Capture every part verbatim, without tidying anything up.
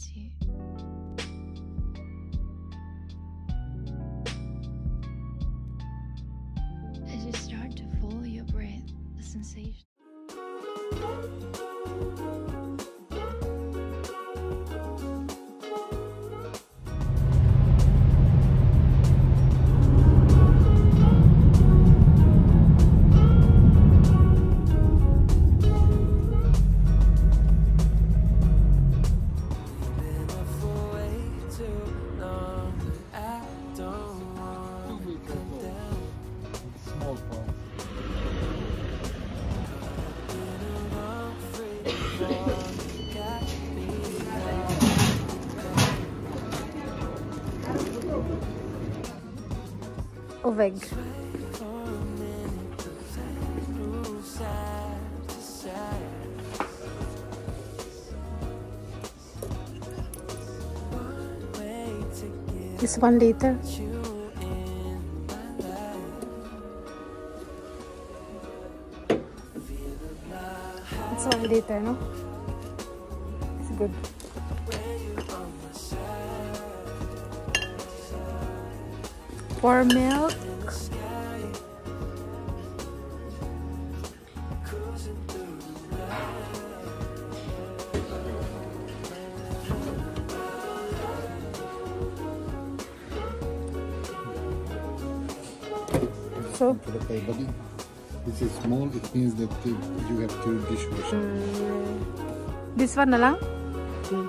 you. As you start to follow your breath, the sensation. Oveg. This one liter. It's one liter, no? It's good. For milk. So this is small, it means that uh, you have to dishwash. Mm, this one na lang? Mm.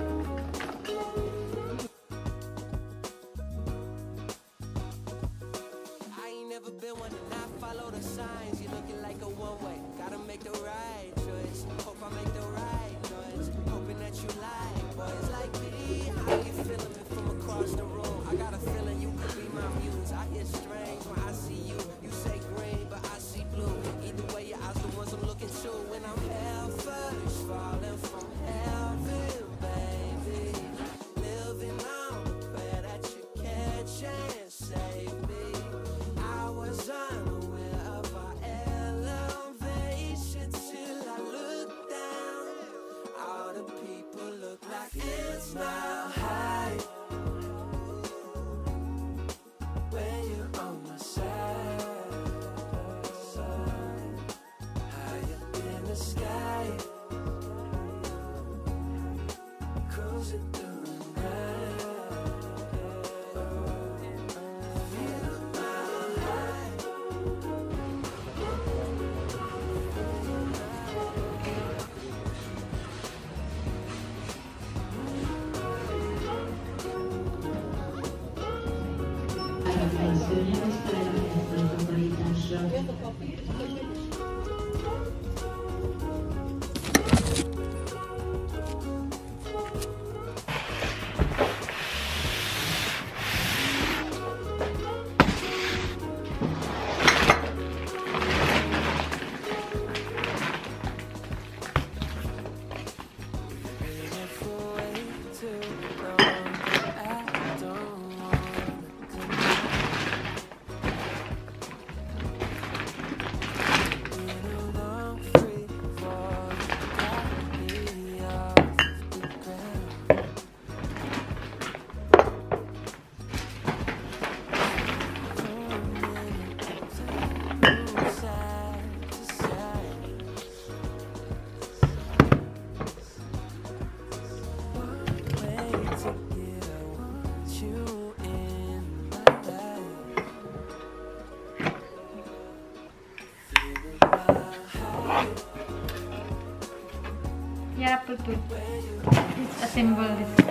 Yeah, put put. It's a symbol. This.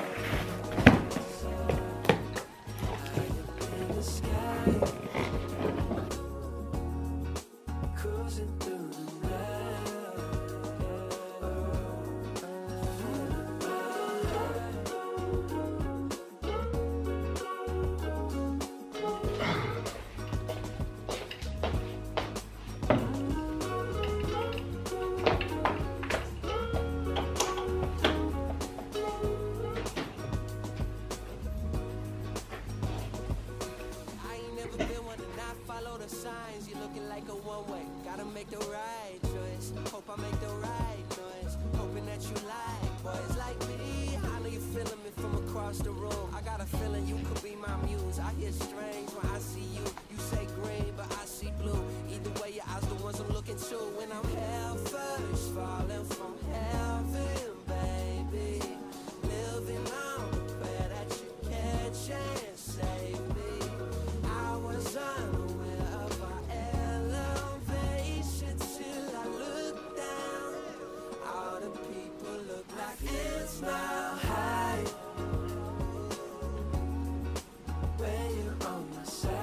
feeling me from across the room. I got a feeling you could be my muse. I hear strange when I see you. You say green, but I see blue. Either way, your eyes the ones I'm looking to. When I'm hell first, falling from heaven, baby. Living on the prayer that you catch and save me. I was unaware of our elevation till I looked down. All the people look like ants now. High when you're on my side.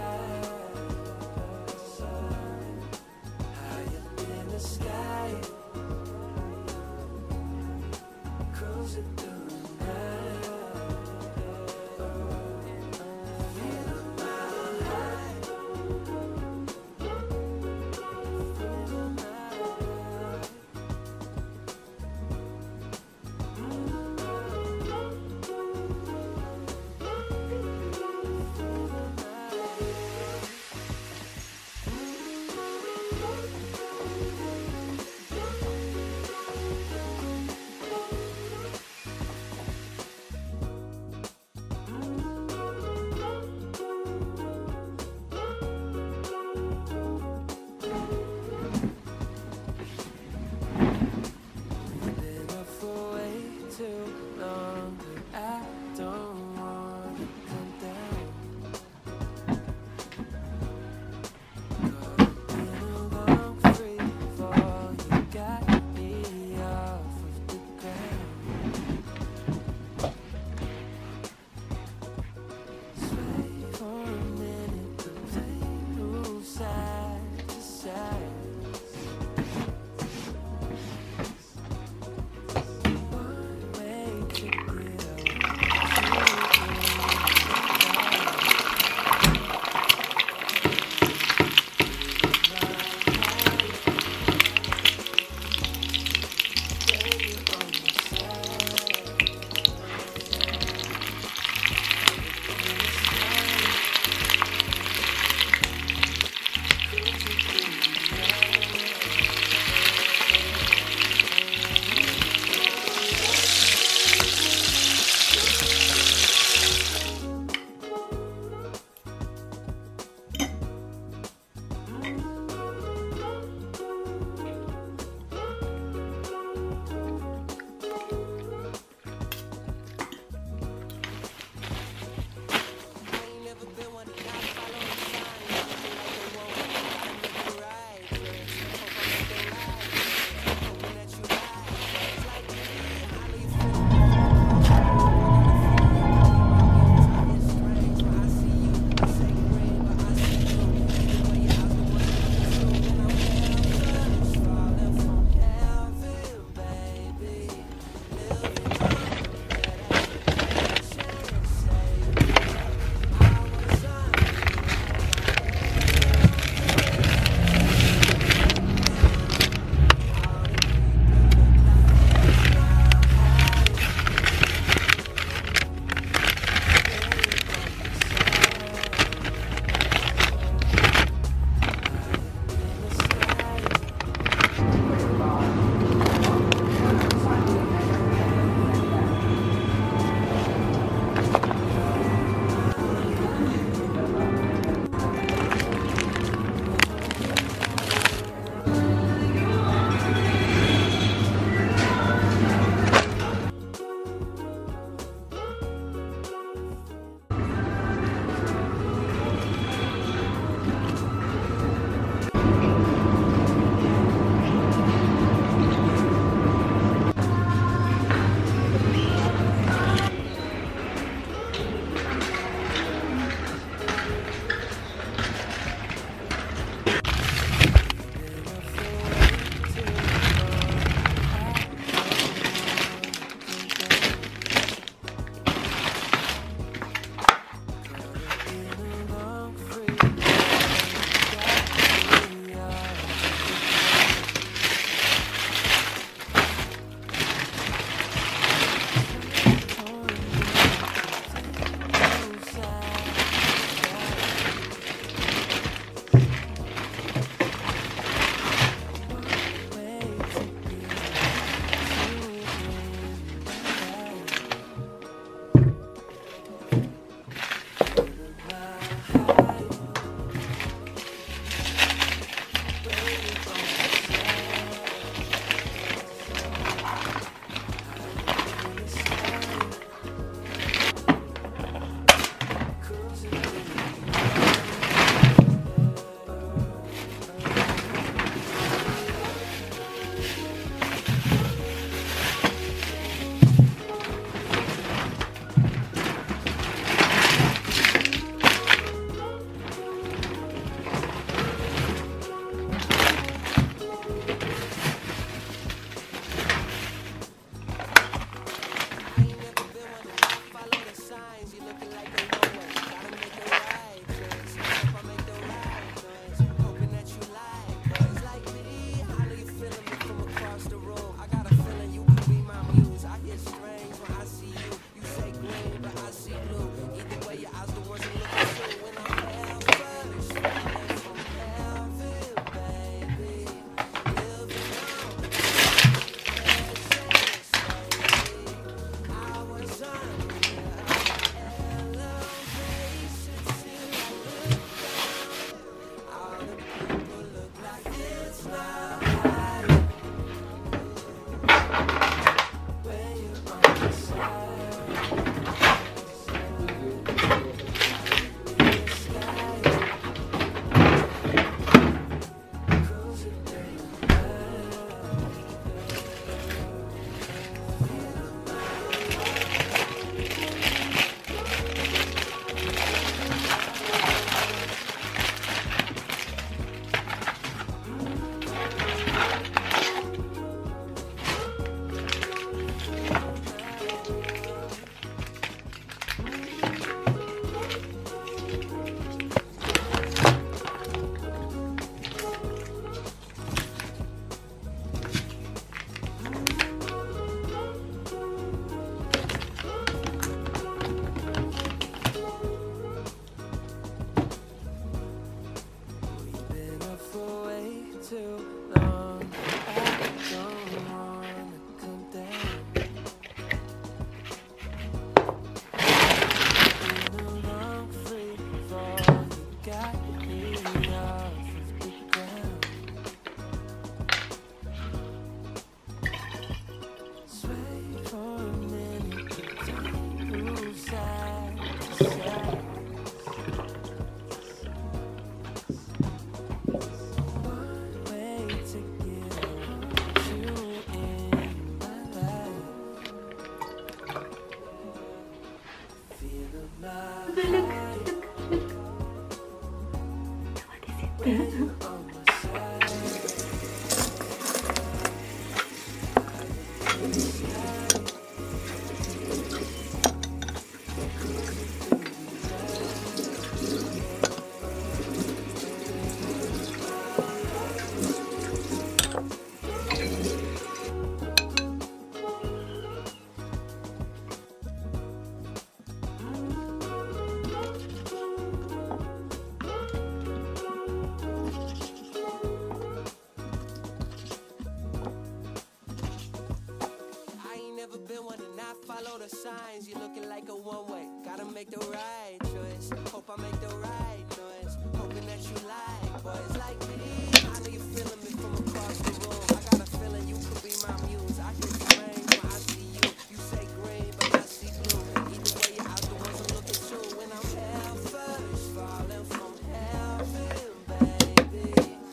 Follow the signs, you're looking like a one-way. Gotta make the right choice. Hope I make the right noise. Hoping that you like boys like me. I know you're feeling me from across the room. I got a feeling you could be my muse. I hear the rain when I see you. You say green, but I see blue. Either way, you're out the ones I'm looking to. When I'm hell first, falling from heaven, baby.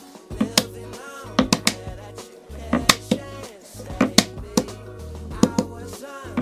Living on where that you patience, baby. I was on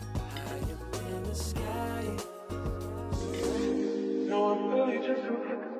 just